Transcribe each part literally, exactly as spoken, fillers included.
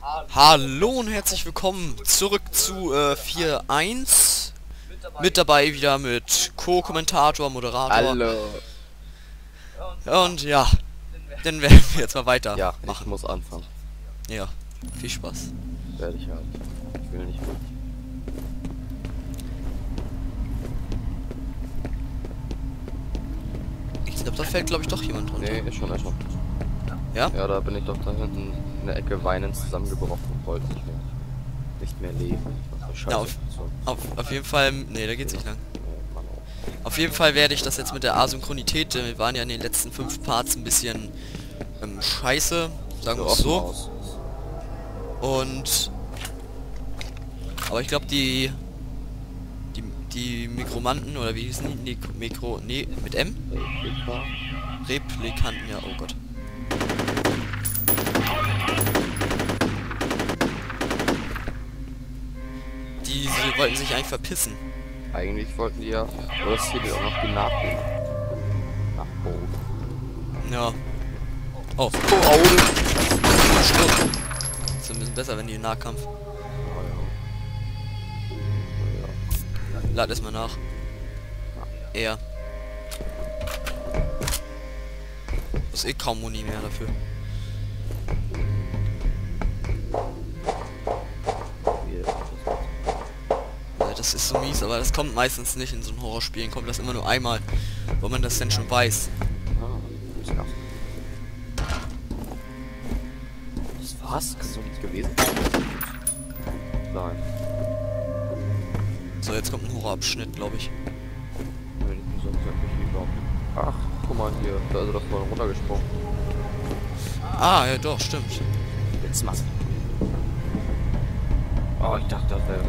Hallo und herzlich willkommen zurück zu äh, vier Punkt eins. Mit dabei wieder mit Co-Kommentator, Moderator. Hallo. Und ja, dann werden wir jetzt mal weiter Ja, machen. ich muss anfangen. Ja, viel Spaß. Werde ich halt. Ich will nicht wirklich. Ich glaube, da fällt glaube ich doch jemand runter. Nee, ist schon, ist schon. Ja? Ja, da bin ich doch da hinten in der Ecke weinend zusammengebrochen und wollte nicht mehr. Nicht mehr leben. Scheiße. Ja, auf, so. auf, auf jeden Fall, nee, da geht's nicht lang. Nee, Mann, oh. Auf jeden Fall werde ich das jetzt mit der Asynchronität, äh, wir waren ja in den letzten fünf Parts ein bisschen ähm, scheiße, sagen wir es offen so. aus. Und aber ich glaube die die die Mikromanten oder wie hießen die? Nee, Mikro nee mit M? Replika. Replikanten, ja, oh Gott. Die sie wollten sich eigentlich verpissen. Eigentlich wollten die ja. Oder es hier auch noch die Nachricht. Nachbo. Ja. Oh, Oh, Augen. Sturm. Ist ein bisschen besser, wenn die im Nahkampf. Lad es mal nach. Er. Ist eh kaum Muni mehr dafür. Ja, das ist so mies, aber das kommt meistens nicht in so einem Horrorspielen. Kommt das immer nur einmal, wo man das denn schon weiß. Das war's? Kann so nicht gewesen? Nein. So, jetzt kommt ein Horrorabschnitt, glaube ich. Ach, guck mal hier, da ist das mal runtergesprungen. Ah, ja doch, stimmt. Jetzt mach's. Oh, ich dachte, das wäre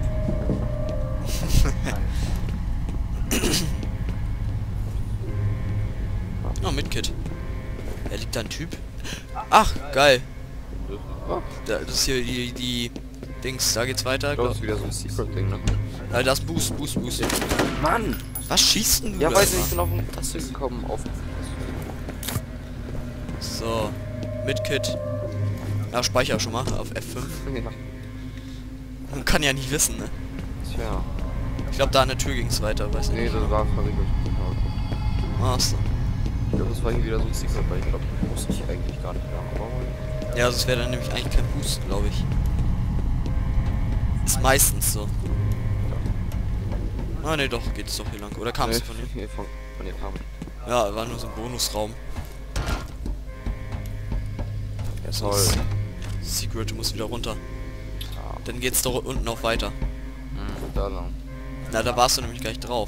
Oh, mit Kit. Er liegt da ein Typ. Ach, geil. oh. Da, das ist hier die, die Dings, da geht's weiter. Ich glaube, das ist wieder so ein Secret-Ding, ne? Ja, das ist Boost, Boost, Boost. Mann! Was schießt denn du? Ja, da weiß ich, immer? ich bin auf eine Taste gekommen. Auf. So, mit Kit. Ja, speicher schon mal auf F fünf. Ja. Man kann ja nicht wissen, ne? Tja. Ich glaube, da an der Tür ging es weiter, weiß Nee, nicht. das war verriegelt. Ach so. Ich glaube, das war hier wieder so ein Secret, weil ich glaube, das muss ich eigentlich gar nicht haben. Aber Ja, das wäre dann nämlich eigentlich kein Boost, glaube ich. Ist meistens so. Ah ne, doch, geht es doch hier lang. Oder kam es nee, von hier? hier von, von hier kam ich. Ja, war nur so ein Bonusraum. Ja, So, toll. Secret, du musst wieder runter. Ja. Dann geht's doch unten auch weiter. Mhm, da lang. Na, da warst du nämlich gleich drauf.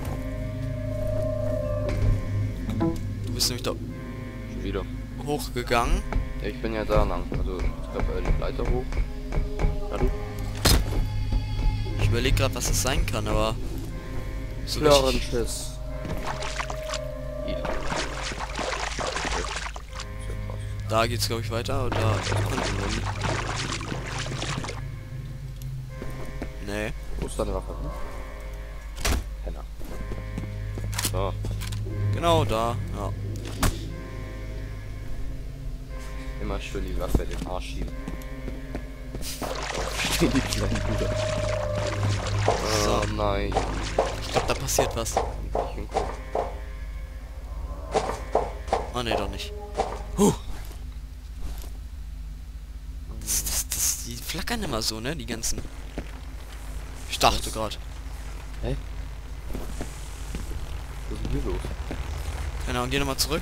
Du bist nämlich da Schon wieder. hochgegangen. Ja, ich bin ja da lang. Also, ich glaube, die Leiter hoch. Ja, du? Ich überlege gerade, was das sein kann, aber so richtig- Schiss. Ja. Okay. Sehr krass. Da geht's glaube ich weiter oder nee. Wo ist deine Waffe? Penner. So. Genau da. Ja. Immer schön die Waffe in den Arsch schieben. Die kleinen Brüder. So. Oh nein. Ich glaube, da passiert was. Ich hingucken. Oh ne, doch nicht. Huh. Das, das, das, die flackern immer so, ne? Die ganzen. Ich dachte gerade. Hä? Was ist denn hier los? Genau, und geh nochmal zurück.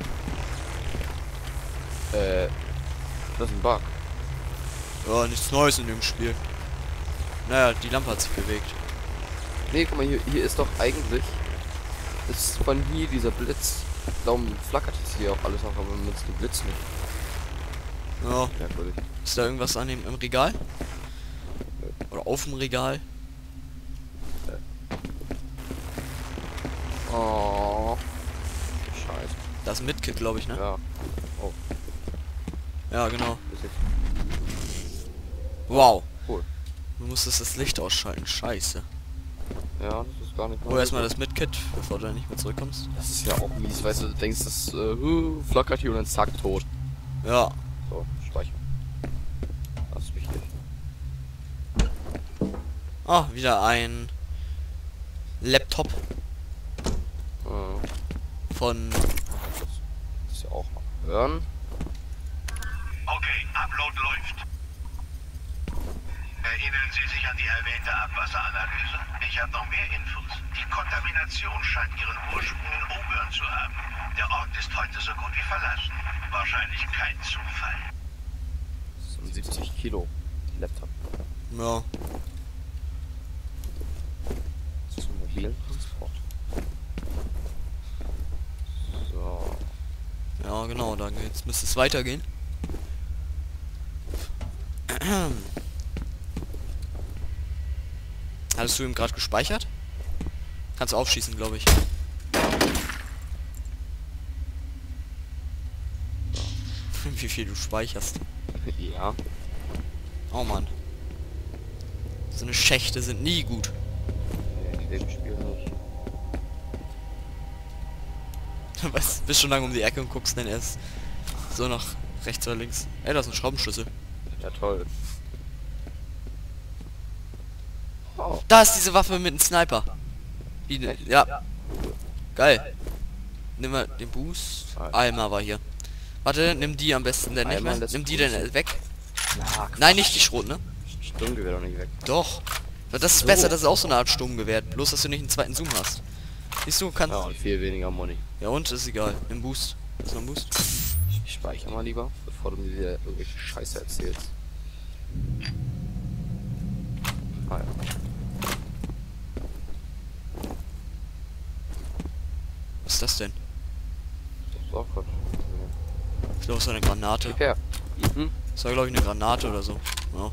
Äh. Das ist ein Bug. Ja, nichts Neues in dem Spiel. Naja, die Lampe hat sich bewegt. Nee, guck mal, hier, hier ist doch eigentlich. Ist von hier dieser Blitz. Darum flackert es hier auch alles noch, aber mit dem Blitz nicht. Ja. Merkwürdig. Ist da irgendwas an dem im Regal? Oder auf dem Regal? Oh. Scheiße. Das ist Midkit, glaube ich, ne? Ja. Oh, Ja, genau. bis jetzt. Wow. Cool. Du musstest das Licht ausschalten. Scheiße. Ja, das ist gar nicht Hol erstmal das Midkit, bevor du nicht mehr zurückkommst. Das ist ja auch mies, weißt du, du denkst, das äh, huh, flackert hier und dann zack, tot. Ja. So, speichern. Ah, wieder ein Laptop Hm. von... Das ist ja auch mal hören. Okay, Upload läuft. Erinnern Sie sich an die erwähnte Abwasseranalyse? Ich habe noch mehr Infos. Die Kontamination scheint ihren Ursprung in Auburn zu haben. Der Ort ist heute so gut wie verlassen. Wahrscheinlich kein Zufall. siebzig Kilo Laptop. Ja. Zum mobilen Transport. So. Ja, genau, dann jetzt müsste es weitergehen. Hattest du ihm gerade gespeichert? Kannst du aufschießen, glaube ich. Wie viel du speicherst. Ja. Oh Mann. So eine Schächte sind nie gut. Nee, in dem Spiel nicht. Du weißt, bist schon lange um die Ecke und guckst dann erst so nach rechts oder links. Ey, da ist ein Schraubenschlüssel. Ja, toll. Oh. Da ist diese Waffe mit einem Sniper. Wie, ne, ja. Geil. Nimm mal den Boost. Alma war hier. Warte, nimm die am besten denn nicht Alma mehr. lässt Nimm die grüßen. denn weg. Ja, Nein, nicht die Schrot, ne? Sturmgewehr doch nicht weg. Doch. Das ist So. besser, das ist auch so eine Art Sturmgewehr. Bloß, dass du nicht einen zweiten Zoom hast. Siehst du, kannst... Ja, und viel weniger Money. Ja und, ist egal. Nimm Boost. Ist noch ein Boost? Ich speichere mal lieber, bevor du mir wieder irgendwelche Scheiße erzählst. Ah ja. Was ist das denn? Das ist auch Quatsch. Ich glaube, es war eine Granate. Gib her. Mhm. Das war, glaube ich, eine Granate oder so. Ja.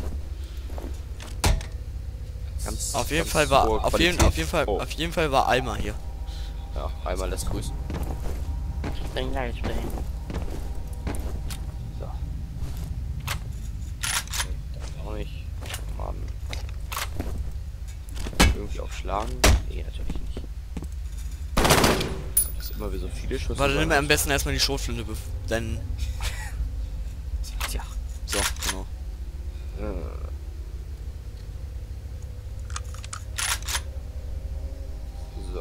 Ganz, Auf jeden ganz Fall war... hohe Auf jeden, Qualität. auf jeden Fall... Oh. Auf jeden Fall war Alma hier. Ja, einmal lässt grüßen. Bin gleich bin. So. Okay, das auch nicht. Mann. Irgendwie aufschlagen? Nee, natürlich nicht. Das ist immer wie so viele Schüsse. Warte, nimm sein. am besten erstmal die Schrotflinte, bef- denn... Tja. So, genau. Äh. So.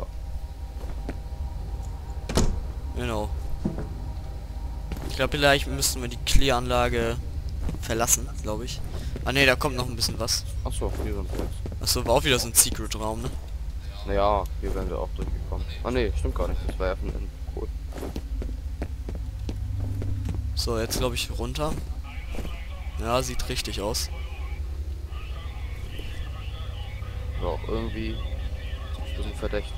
Genau. Ich glaube, vielleicht müssten wir die Kläranlage verlassen, glaube ich. Ah ne, da kommt noch ein bisschen was. Achso, hier sind wir jetzt. Achso, war auch wieder so ein Secret-Raum, ne? Naja, hier wären wir auch durchgekommen. Ah ne, stimmt gar nicht. Das war ja von innen. Cool. So, jetzt glaube ich runter. Ja, sieht richtig aus. War auch irgendwie ein bisschen verdächtig.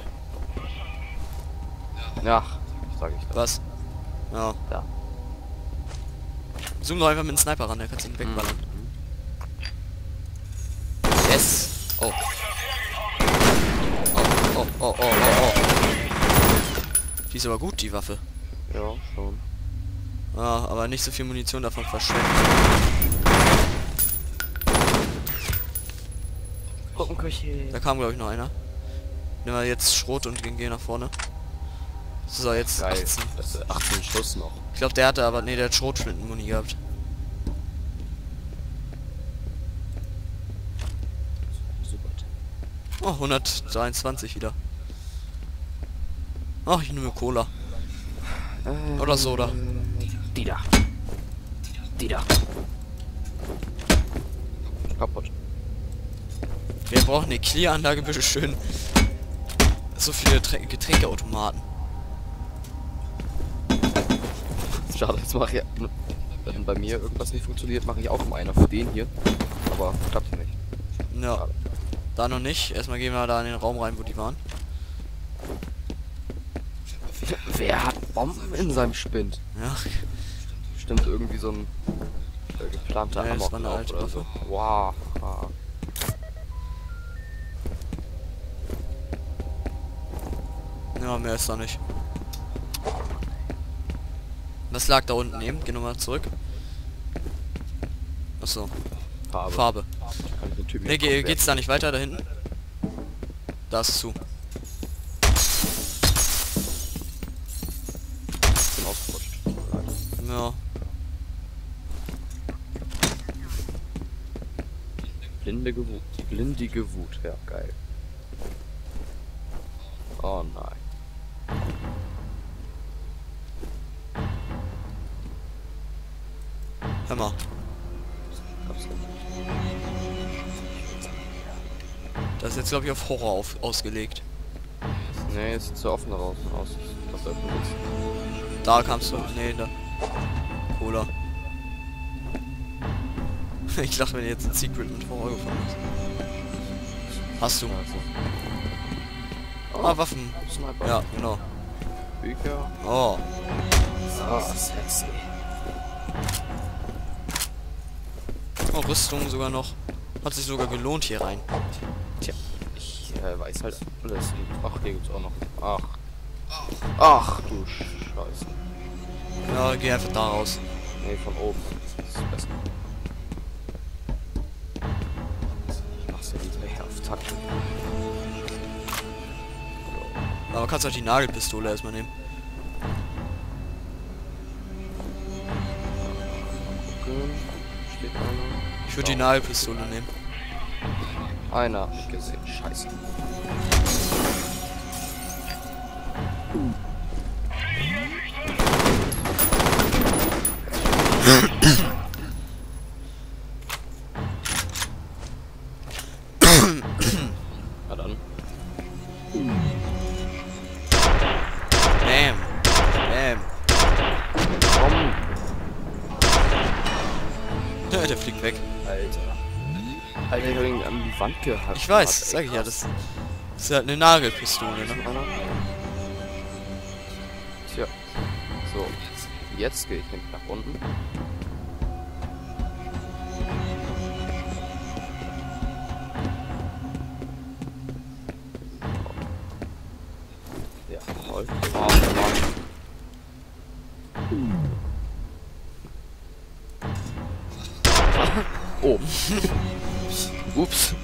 Ja, sag ich das. Was? Ja. Da. Zoom doch einfach mit dem Sniper ran, der kann ihn wegballern. Mhm. Yes! Oh. Oh, oh, oh, oh, oh, oh. Die ist aber gut, die Waffe. Ja, schon. Ja, aber nicht so viel Munition davon verschwenden. Puppenküche. Da kam, glaube ich, noch einer. Nehmen wir jetzt Schrot und gehen nach vorne. So, jetzt Geil. achtzehn. Das ist achtzehn Schuss noch. Ich glaube, der hatte aber... Ne, der hat Schrotflintenmuni gehabt. Super. Oh, hundertdreiundzwanzig wieder. Ach, ich nehme Cola. Äh, Oder Soda. Die da. Die da. Kaputt. Wir brauchen eine Clear-Anlage, bitteschön. So viele Trä- Getränkeautomaten. Schade, jetzt mache ich... Wenn bei mir irgendwas nicht funktioniert, mache ich auch mal einer für den hier. Aber klappt nicht. Ja. Schade. Da noch nicht. Erstmal gehen wir da in den Raum rein, wo die waren. Wer hat Bomben in seinem Spind? Ja. Bestimmt irgendwie so ein äh, geplanter Ja, das war eine Amoklauf alte oder so. Wow. Ah. Ja, mehr ist da nicht. Was lag da unten eben? Geh nochmal zurück. Achso. Farbe. Farbe. Kann ich den Typen Ne, hier ge komplett- geht's da nicht weiter da hinten? Da ist zu. Ich bin ausgerutscht. Tut mir leid. Ja. Blindige Wut. Die blindige Wut, ja, geil. Oh nein. Hör mal. Das ist jetzt, glaube ich, auf Horror auf, ausgelegt. Nee, es sieht so offen daraus aus. Ich glaube, da öffnet es. Da kamst du. Nee, da. Cola. Ich dachte, wenn jetzt ein Secret mit Horror gefunden ist. Hast du. Also. Ah, Waffen. Sniper. Ja, genau. Bücher. Oh. Ah, sexy. Oh, Rüstung sogar noch. Hat sich sogar gelohnt hier rein. Tja, ich äh, weiß halt alles. Ach, hier gibt's auch noch. Ach. Ach du Scheiße. Ja, geh einfach da raus. Nee, von oben. Das ist besser. Ich mach's ja wieder auf Takt. Aber kannst auch die Nagelpistole erstmal nehmen. Gucken. Steht einer. Ich würde die Nagelpistole nehmen. Einer hab ich gesehen. Scheiße. Na dann. Bam. Bam. Komm. Ja, der fliegt weg. Alter. Alter, ich hab ihn an die Wand gehackt. Ich weiß, das sag ich ja. Das ist halt eine Nagelpistole, ne? Einer. Tja. So. Jetzt gehe ich nämlich nach unten. Ja, toll. Oh, Mann. Oh. Ups.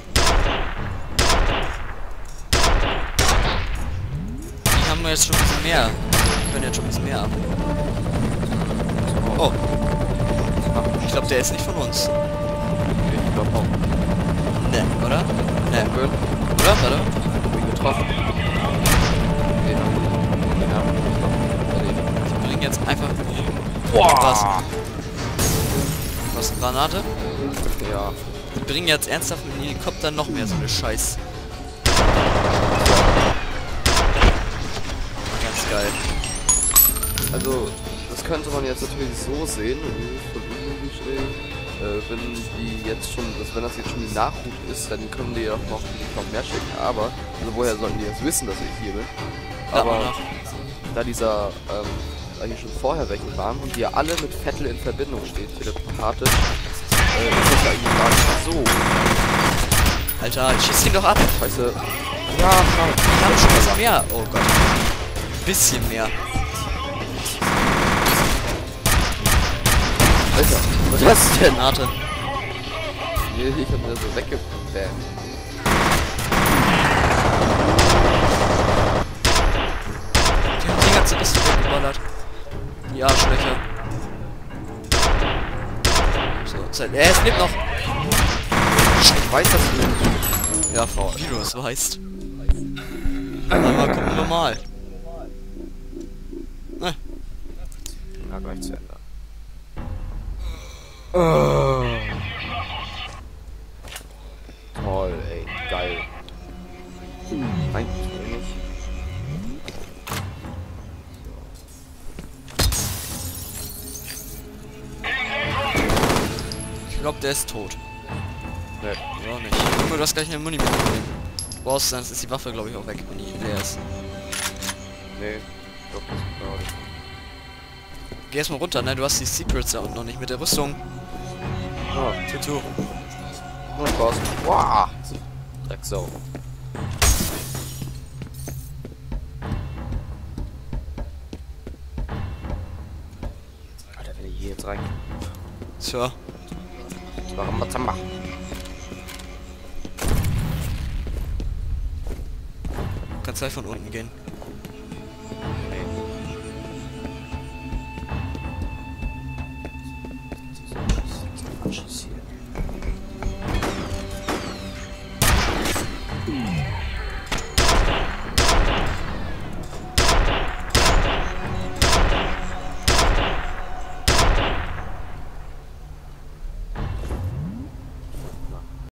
Die haben wir jetzt schon ein bisschen mehr. Die können jetzt schon ein bisschen mehr ab. Oh. Ich glaube, der ist nicht von uns. Ich glaube auch. Ne, oder? Ne. Schön. Oder? Warte. Hab ihn getroffen. Den hab ich. Den hab ich. Die bringen jetzt einfach... Boah. Was? Was, eine Granate? Ja. Die bringen jetzt ernsthaft mit dem Helikopter noch mehr so eine Scheiß. Ganz geil. Also, das könnte man jetzt natürlich so sehen, von unten stehen, äh, wenn die jetzt schon, dass wenn das jetzt schon die Nachhut ist, dann können die auch noch, noch mehr schicken, aber, also woher sollten die jetzt wissen, dass ich hier bin? Aber, da dieser, ähm, da hier schon vorher welche waren und die ja alle mit Vettel in Verbindung stehen, telepathisch, äh, ist das ja eigentlich gar nicht so. Alter, schieß ihn doch ab. Scheiße. Ja, schade. Die haben schon ein bisschen mehr. Oh Gott. Ein bisschen mehr. Alter, was ist das denn? Granate. Nee, ich hab mir so weggebammt. Die haben die ganze Liste weggeballert. Die Arschlöcher. So, Zeit. Er es lebt noch. Ich weiß das nicht. Ja, Frau, wie du es weißt. Aber gucken wir mal. Ne. Na, gleich zu Ende. Oh. Toll, ey, geil. Nein, ich will nicht. Ich glaube, der ist tot. Nee. Ja, nicht. Junge, du hast gleich eine Muni mitgenommen. Brauchst dann ist die Waffe, glaube ich, auch weg, wenn die leer ist. Nee, ich glaub, das ist gar nicht. Geh erstmal runter, ne? Du hast die Secrets da unten noch nicht mit der Rüstung. Ah, Tutu. und was? Wow! Drecksau. Alter, wenn ich hier jetzt rein. Tja. Warum was machen? Kannst gleich von unten gehen.